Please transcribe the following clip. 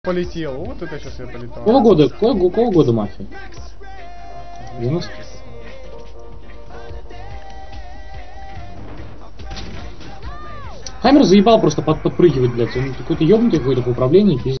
Полетел. Вот это сейчас я полетал. Какого года мафия? 90? Хаммер заебал просто подпрыгивать, блядь. Он какой-то ёбнутый какой-то по управлению, пиздец.